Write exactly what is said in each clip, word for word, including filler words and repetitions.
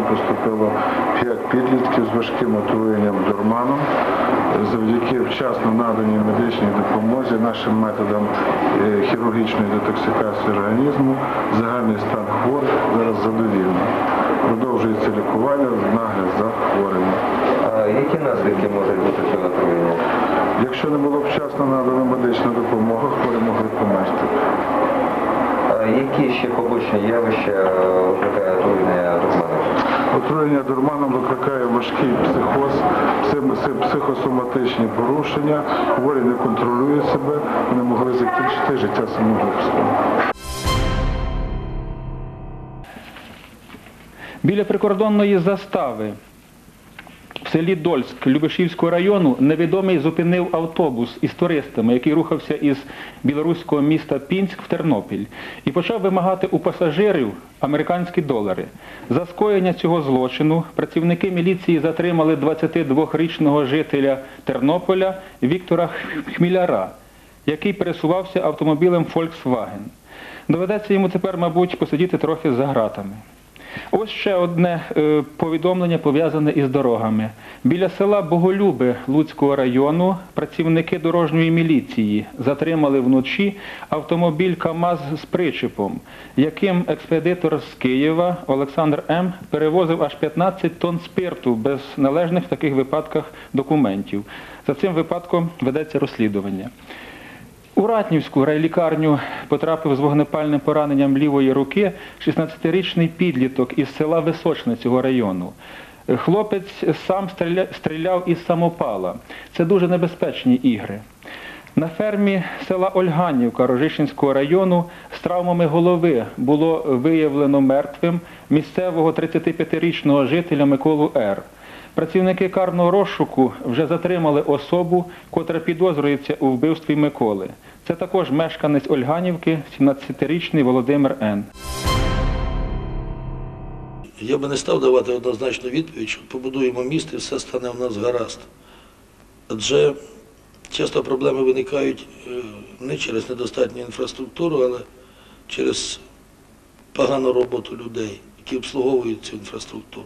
поступило п'ять підлітків з важким отруєнням дурманом. Завдяки вчасно наданій медичній допомозі, нашим методам хірургічної детоксикації організму, загальний стан хворих зараз задовільний. Продовжується лікування, нагляд за хворими. А які наслідки можуть бути цього отруєння? Якщо не було вчасно надана медична допомога, хворі могли померти. А які ще побочні явища викликає отруєння дурманом? Отруєння дурманом викликає важкий психоз, психосоматичні порушення, хворі не контролюють себе, вони могли закінчити життя самогубством. Біля прикордонної застави в селі Дольськ Любешівського району невідомий зупинив автобус із туристами, який рухався із білоруського міста Пінськ в Тернопіль, і почав вимагати у пасажирів американські долари. За скоєння цього злочину працівники міліції затримали двадцятидвохрічного жителя Тернополя Віктора Хміляра, який пересувався автомобілем Volkswagen. Доведеться йому тепер, мабуть, посидіти трохи за ґратами. Ось ще одне е, повідомлення пов'язане із дорогами. Біля села Боголюби Луцького району працівники дорожньої міліції затримали вночі автомобіль КАМАЗ з причепом, яким експедитор з Києва Олександр М. перевозив аж п'ятнадцять тонн спирту без належних в таких випадках документів. За цим випадком ведеться розслідування. У Ратнівську райлікарню потрапив з вогнепальним пораненням лівої руки шістнадцятирічний підліток із села Височне цього району. Хлопець сам стріляв із самопала. Це дуже небезпечні ігри. На фермі села Ольганівка Рожищенського району з травмами голови було виявлено мертвим місцевого тридцятип'ятирічного жителя Миколу Р. Працівники карного розшуку вже затримали особу, котра підозрюється у вбивстві Миколи. Це також мешканець Ольганівки, сімнадцятирічний Володимир Н. Я би не став давати однозначну відповідь, що побудуємо міст і все стане в нас гаразд. Адже часто проблеми виникають не через недостатню інфраструктуру, але через погану роботу людей, які обслуговують цю інфраструктуру.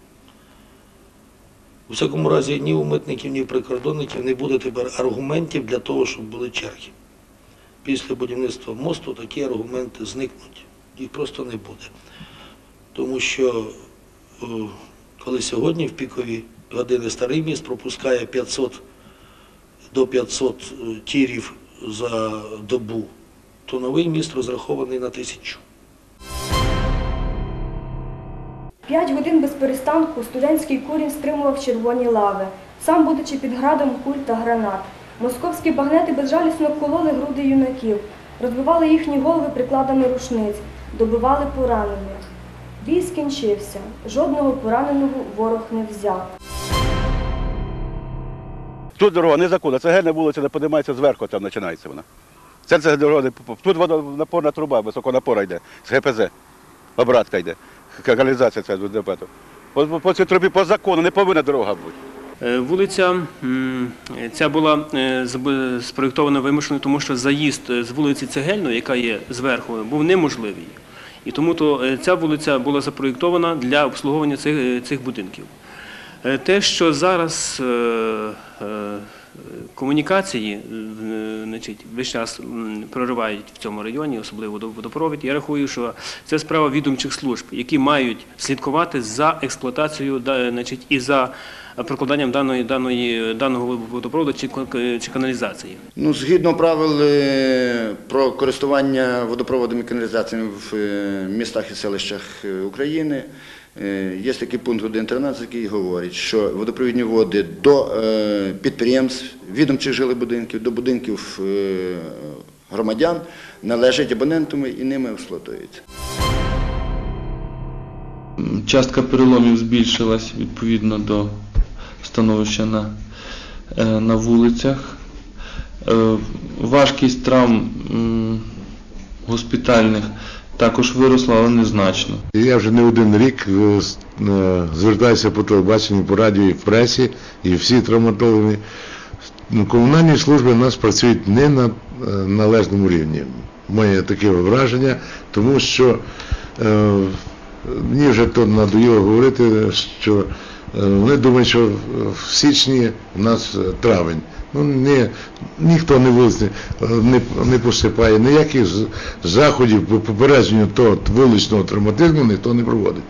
У всякому разі, ні у митників, ні у прикордонників не буде тепер аргументів для того, щоб були черги. Після будівництва мосту такі аргументи зникнуть. Їх просто не буде. Тому що, коли сьогодні в пікові години старий міст пропускає п'ятсот до п'ятсот тірів за добу, то новий міст розрахований на тисячу. П'ять годин без перестанку студентський курінь стримував червоні лави, сам будучи під градом куль та гранат. Московські багнети безжалісно кололи груди юнаків, розбивали їхні голови прикладами рушниць, добивали поранених. Бій скінчився, жодного пораненого ворог не взяв. Тут дорога незаконна, цегельна вулиця не піднімається зверху, там починається вона. Це, це дорога, тут водонапорна труба, високонапора йде, з ге пе зе, обратка йде. Каналізація ця до депету. По, по цій трубі по закону не повинна дорога бути. Вулиця ця була спроєктована вимушено, тому що заїзд з вулиці Цегельної, яка є зверху, був неможливий. І тому то ця вулиця була запроєктована для обслуговування цих, цих будинків. Те, що зараз комунікації, значить, весь час проривають в цьому районі, особливо водопровід, я рахую, що це справа відомчих служб, які мають слідкувати за експлуатацією, значить, і за прокладанням даної, даної, даного водопроводу чи, чи каналізації. Ну, згідно правил про користування водопроводом і каналізацією в містах і селищах України, є такий пункт один тринадцять, який говорить, що водопровідні води до підприємств, відомчих жилих будинків, до будинків громадян належать абонентам і ними експлуатуються. Частка переломів збільшилась відповідно до становища на, на вулицях. Важкість травм госпітальних також виросла, але незначно. Я вже не один рік звертаюся по телебаченню, по радіо і в пресі, і всі травматологи. Комунальні служби у нас працюють не на належному рівні. Моє таке враження, тому що мені вже то надоїло говорити, що е, вони думають, що в січні у нас травень. Ну, не, ніхто не вулиці не, не посипає, ніяких заходів по попередженню того вуличного травматизму ніхто не проводить.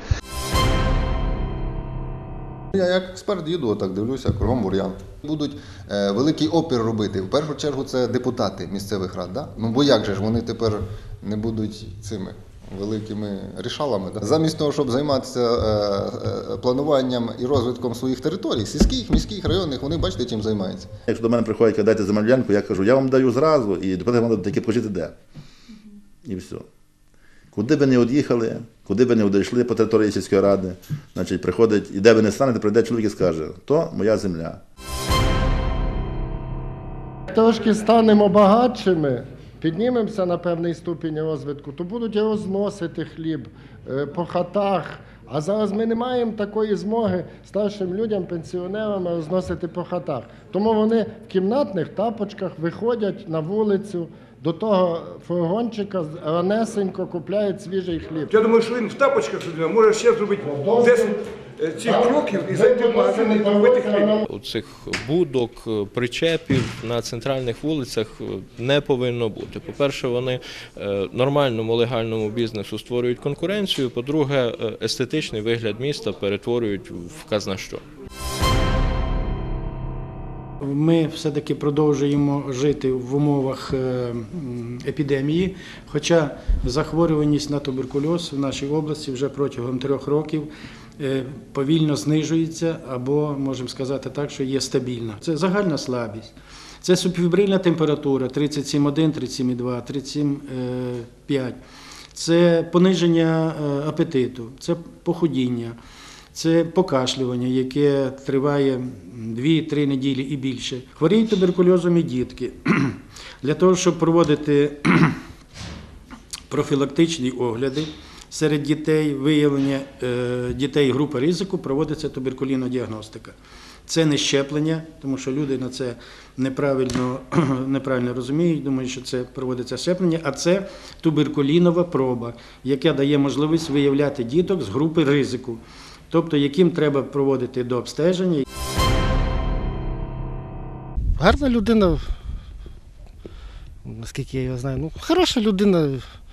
Я як експерт їду, так дивлюся, кругом варіант. Будуть е, великий опір робити. В першу чергу це депутати місцевих рад. Да? Ну бо як же ж вони тепер не будуть цими великими рішалами? Да? Замість того, щоб займатися е, е, плануванням і розвитком своїх територій, сільських, міських, районних, вони, бачите, чим займаються. Якщо до мене приходять, кажуть, дайте земельну ділянку, я кажу, я вам даю зразу, і тепер вам таки покажіть де. І все. Куди би не від'їхали, куди би не одійшли по території сільської ради, значить, приходить, і де ви не станете, прийде чоловік і скаже, то моя земля. Трошки станемо багатшими, піднімемося на певний ступінь розвитку, то будуть його зносити хліб по хатах. А зараз ми не маємо такої змоги старшим людям, пенсіонерам розносити по хатах. Тому вони в кімнатних тапочках виходять на вулицю, до того фургончика ранесенько купляють свіжий хліб. Я думаю, що він в тапочках може ще зробити десять цих кроків і зайти в магазин і купити хліб. Цих будок, причепів на центральних вулицях не повинно бути. По-перше, вони нормальному легальному бізнесу створюють конкуренцію, по-друге, естетичний вигляд міста перетворюють в казна що. Ми все-таки продовжуємо жити в умовах епідемії, хоча захворюваність на туберкульоз в нашій області вже протягом трьох років повільно знижується або, можемо сказати так, що є стабільна. Це загальна слабість, це субфібрильна температура тридцять сім один, тридцять сім два, тридцять сім п'ять, це пониження апетиту, це похудіння. Це покашлювання, яке триває дві-три неділі і більше. Хворіють туберкульозом і дітки. Для того, щоб проводити профілактичні огляди серед дітей, виявлення дітей групи ризику, проводиться туберкульінна діагностика. Це не щеплення, тому що люди на це неправильно, неправильно розуміють, думають, що це проводиться щеплення, а це туберкулінова проба, яка дає можливість виявляти діток з групи ризику. Тобто, яким треба проводити до обстеження. Гарна людина, наскільки я його знаю, ну, хороша людина,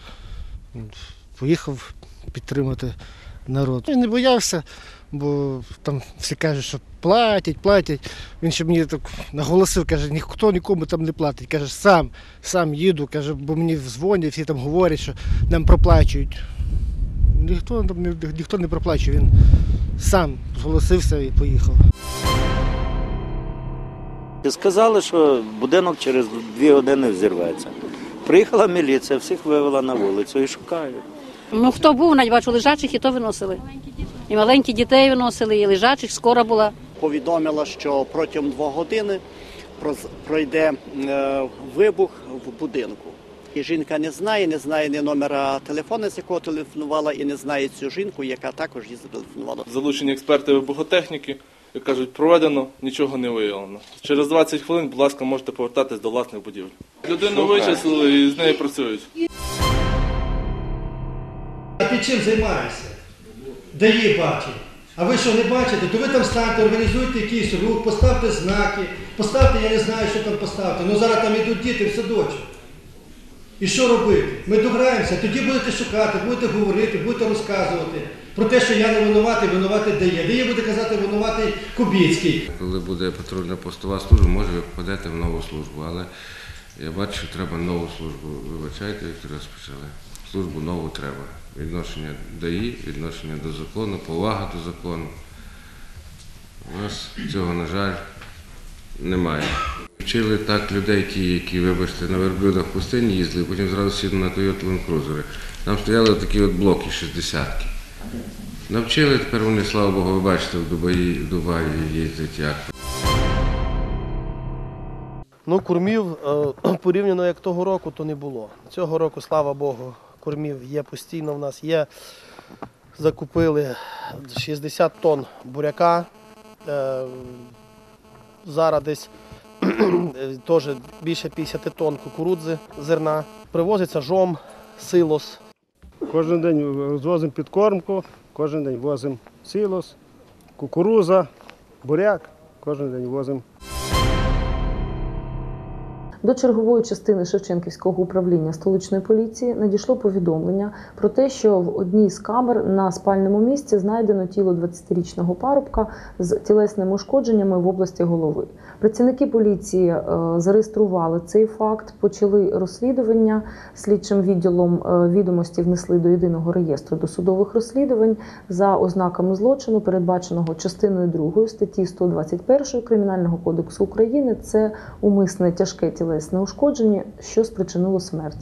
поїхав підтримати народ. Він не боявся, бо там всі кажуть, що платять, платять. Він ще мені так наголосив, каже, ніхто нікому там не платить. Каже, сам, сам їду, каже, бо мені дзвонять, всі там говорять, що нам проплачують. Ніхто, ніхто не проплачує, він сам зголосився і поїхав. Сказали, що будинок через дві години взірветься. Приїхала міліція, всіх вивела на вулицю і шукають. Ну хто був, навіть бачу лежачих, і то виносили. І маленькі дітей виносили, і лежачих, скоро була. Повідомила, що протягом двох годин пройде вибух в будинку. І жінка не знає, не знає ні номера телефону, з якого телефонувала, і не знає цю жінку, яка також їй зателефонувала. Залучені експерти вибухотехніки, як кажуть, проведено, нічого не виявлено. Через двадцять хвилин, будь ласка, можете повертатись до власних будівель. Людину вичислили і з нею працюють. А ти чим займаєшся? Де її бачить? А ви що не бачите? То ви там станьте, організуйте якийсь рух, поставте знаки, поставте, я не знаю, що там поставте. Ну зараз там йдуть діти в садочок. І що робити? Ми дограємося, тоді будете шукати, будете говорити, будете розказувати про те, що я не винуватий, винуватий Дає. Дає буде казати винуватий Кубіцький. Коли буде патрульна постова служба, може ви попадете в нову службу, але я бачу, що треба нову службу. Вибачайте, Віктор, розпочали. Службу нову треба. Відношення ДАІ, відношення до закону, повага до закону. У нас цього, на жаль, немає. Вчили так людей, ті, які, вибачте, на верблюдах в пустині їздили, потім зразу сіли на Toyota Land Cruiser. Там стояли такі от блоки, шістдесятки. Навчили, тепер вони, слава Богу, ви бачите, в Дубаї, в Дубаї їздять як. Ну, кормів порівняно як того року, то не було. Цього року, слава Богу, кормів є постійно в нас. Є, закупили шістдесят тонн буряка, зараз десь теж більше п'ятдесят тонн кукурудзи, зерна. Привозиться жом, силос. Кожен день розвозимо підкормку, кожен день возимо силос, кукуруза, буряк, кожен день возимо. До чергової частини Шевченківського управління столичної поліції надійшло повідомлення про те, що в одній з камер на спальному місці знайдено тіло двадцятирічного парубка з тілесними ушкодженнями в області голови. Працівники поліції е, зареєстрували цей факт, почали розслідування. Слідчим відділом е, відомості внесли до єдиного реєстру досудових розслідувань за ознаками злочину, передбаченого частиною другої статті сто двадцять першої Кримінального кодексу України. Це умисне тяжке тілесне ушкодження, що спричинило смерть.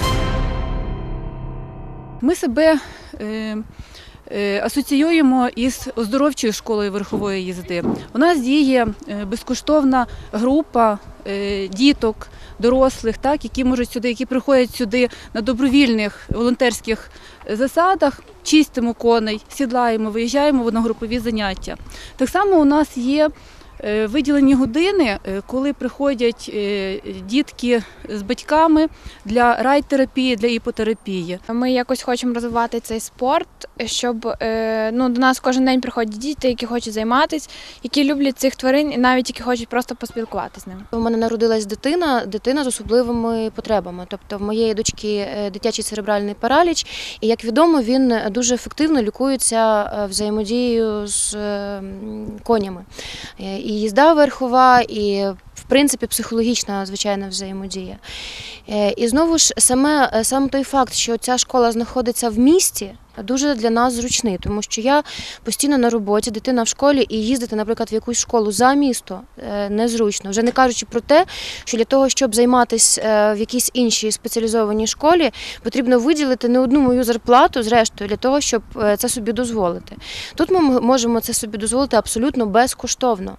Ми себе е, е, асоціюємо із оздоровчою школою верхової їзди. У нас діє е, безкоштовна група е, діток, дорослих, так, які можуть сюди, які приходять сюди на добровільних волонтерських засадах, чистимо коней, сідлаємо, виїжджаємо на групові заняття. Так само у нас є виділені години, коли приходять дітки з батьками для райтерапії, для іпотерапії. Ми якось хочемо розвивати цей спорт, щоб ну, до нас кожен день приходять діти, які хочуть займатися, які люблять цих тварин і навіть які хочуть просто поспілкуватися з ними. У мене народилась дитина, дитина з особливими потребами. Тобто в моєї дочки дитячий церебральний параліч, і, як відомо, він дуже ефективно лікується взаємодією з конями. І їзда верхова, і, в принципі, психологічна, звичайна взаємодія. І знову ж, саме, сам той факт, що ця школа знаходиться в місті, дуже для нас зручний, тому що я постійно на роботі, дитина в школі, і їздити, наприклад, в якусь школу за місто незручно. Вже не кажучи про те, що для того, щоб займатися в якійсь іншій спеціалізованій школі, потрібно виділити не одну мою зарплату, зрештою, для того, щоб це собі дозволити. Тут ми можемо це собі дозволити абсолютно безкоштовно.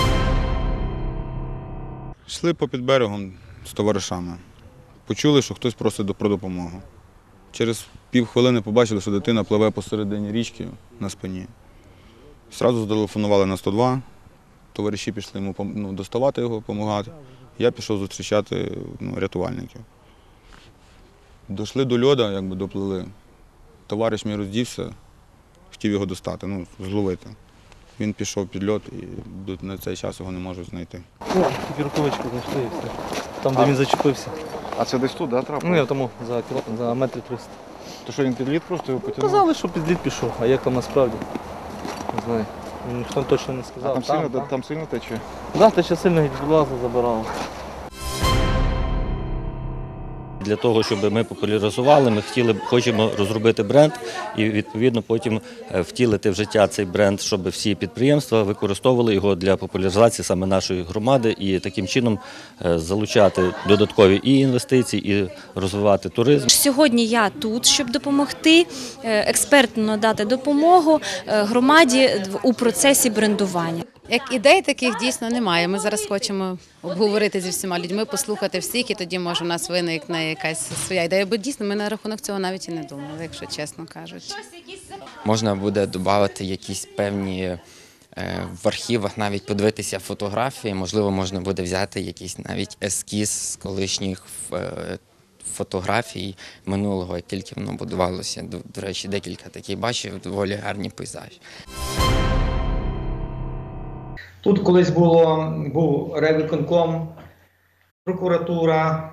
Йшли попід берегом з товаришами. Почули, що хтось просить про допомогу. Через півхвилини побачили, що дитина пливе посередині річки на спині. Зразу зателефонували на сто два, товариші пішли йому ну, доставати його, допомагати. Я пішов зустрічати ну, рятувальників. Дійшли до льоду, якби доплили. Товариш мій роздівся, хотів його достати, ну, зловити. Він пішов під льод і на цей час його не можуть знайти. Ну, тільки рукавичку знайшли і все. Там, де а, він зачепився. А це десь тут, да, трапило? Ну, я тому за, за метрів триста. То що, він під лід просто його потягнув? Казали, що під лід пішов, а як там насправді? Не знаю. Ніхто точно не сказав. А там, там сильно, там. там сильно тече? Так, да, тече сильно, геть влазу забирало. Для того, щоб ми популяризували, ми хотіли, хочемо розробити бренд і, відповідно, потім втілити в життя цей бренд, щоб всі підприємства використовували його для популяризації саме нашої громади і таким чином залучати додаткові і інвестиції, і розвивати туризм. Сьогодні я тут, щоб допомогти, експертно дати допомогу громаді у процесі брендування. Як ідей таких дійсно немає. Ми зараз хочемо обговорити зі всіма людьми, послухати всіх, і тоді, може, у нас виникне якась своя ідея. Бо дійсно ми на рахунок цього навіть і не думали, якщо чесно кажучи. Можна буде додати якісь певні в архівах, навіть подивитися фотографії. Можливо, можна буде взяти якийсь навіть ескіз з колишніх фотографій минулого, як тільки воно будувалося. До, до речі, декілька таких бачив, доволі гарні пейзажі. Тут колись було, був райвиконком, прокуратура,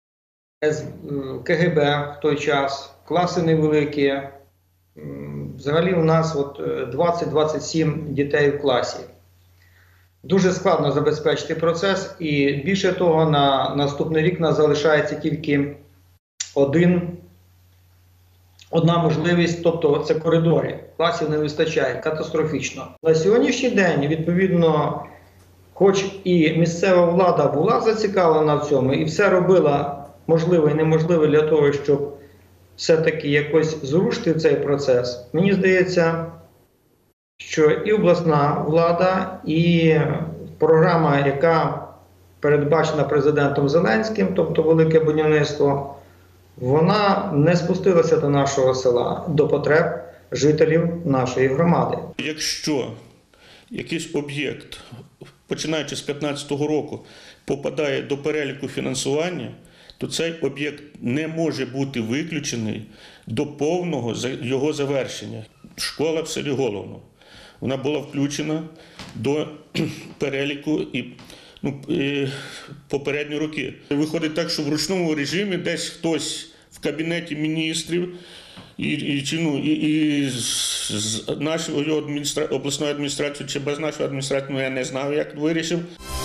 ка ге бе в той час, класи невеликі. Взагалі у нас двадцять - двадцять сім дітей в класі. Дуже складно забезпечити процес, і більше того, на наступний рік у нас залишається тільки один, одна можливість, тобто це коридори. Класів не вистачає, катастрофічно. На сьогоднішній день, відповідно, хоч і місцева влада була зацікавлена в цьому і все робила можливе і неможливе для того, щоб все-таки якось зрушити цей процес, мені здається, що і обласна влада, і програма, яка передбачена президентом Зеленським, тобто велике будівництво, вона не спустилася до нашого села, до потреб жителів нашої громади. Якщо якийсь об'єкт, починаючи з дві тисячі п'ятнадцятого року, попадає до переліку фінансування, то цей об'єкт не може бути виключений до повного його завершення. Школа в селі Головно, вона була включена до переліку і ну, і попередні роки. Виходить так, що в ручному режимі десь хтось в кабінеті міністрів і, і, чи, ну, і, і з нашої адміністра... обласної адміністрації чи без нашої адміністрації, ну, я не знаю, як вирішив.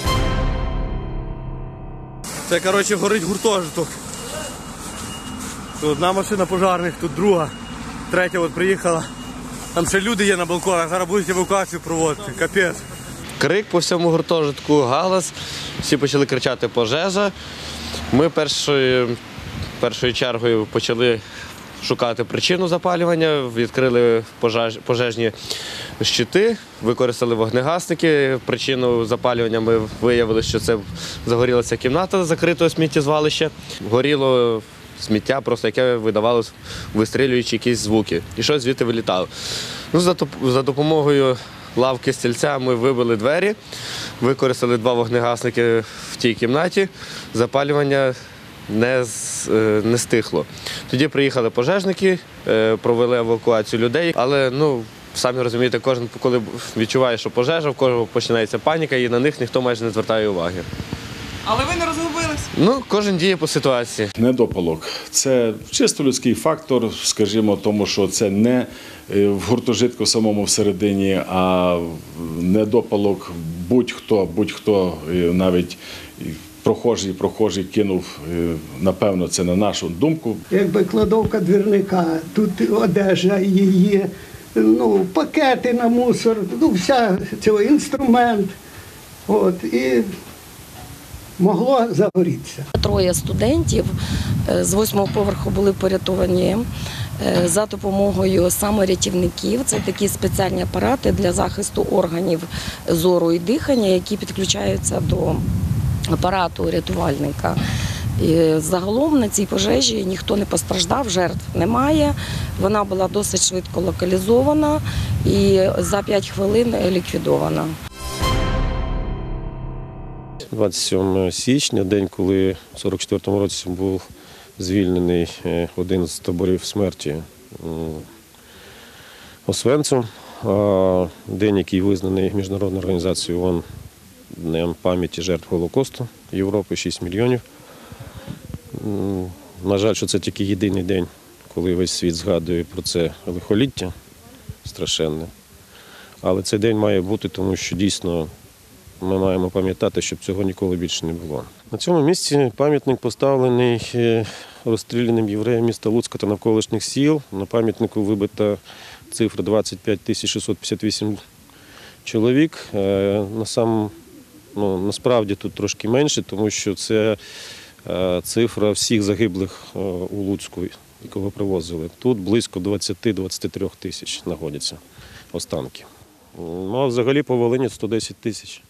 Це, коротше, горить гуртожиток. Тут одна машина пожарних, тут друга, третя от приїхала. Там ще люди є на балконах, зараз будуть евакуацію проводити, капець. Крик по всьому гуртожитку, галас, всі почали кричати «пожежа». Ми першою, першою чергою почали шукати причину запалювання, відкрили пожеж, пожежні щити, використали вогнегасники. Причину запалювання ми виявили, що це загорілася кімната закритого сміттєзвалища. Горіло сміття, просто яке видавало вистрілюючи якісь звуки. І щось звідти вилітало. Ну, за, за допомогою лавки стільця ми вибили двері, використали два вогнегасники в тій кімнаті. Запалювання не, не стихло. Тоді приїхали пожежники, провели евакуацію людей, але, ну, самі розумієте, кожен, коли відчуває, що пожежа, в кожного починається паніка, і на них ніхто майже не звертає уваги. Але ви не розгубились? Ну, кожен діє по ситуації. Недопалок – це чисто людський фактор, скажімо, тому що це не в гуртожитку самому всередині, а недопалок будь-хто, будь-хто, навіть прохожий, прохожий кинув, напевно, це на нашу думку. Якби кладовка двірника, тут одежа її, ну, пакети на мусор, ну, вся цей інструмент. От, і могло загорітися. Троє студентів з восьмого поверху були порятовані за допомогою саморятівників. Це такі спеціальні апарати для захисту органів зору і дихання, які підключаються до апарату рятувальника. І загалом на цій пожежі ніхто не постраждав, жертв немає. Вона була досить швидко локалізована і за п'ять хвилин ліквідована. двадцять сьомого січня, день, коли в сорок четвертому році був звільнений один з таборів смерті Освенцим, день, який визнаний Міжнародною організацією ООН Днем пам'яті жертв Голокосту Європи, шість мільйонів. На жаль, що це тільки єдиний день, коли весь світ згадує про це лихоліття страшенне. Але цей день має бути, тому що дійсно ми маємо пам'ятати, щоб цього ніколи більше не було. На цьому місці пам'ятник поставлений розстріляним євреям міста Луцька та навколишніх сіл. На пам'ятнику вибита цифра двадцять п'ять тисяч шістсот п'ятдесят вісім чоловік. На сам, ну, насправді тут трошки менше, тому що це цифра всіх загиблих у Луцьку, якого привозили. Тут близько двадцять-двадцять три тисяч знаходяться останки. Ну, а взагалі по Волині сто десять тисяч.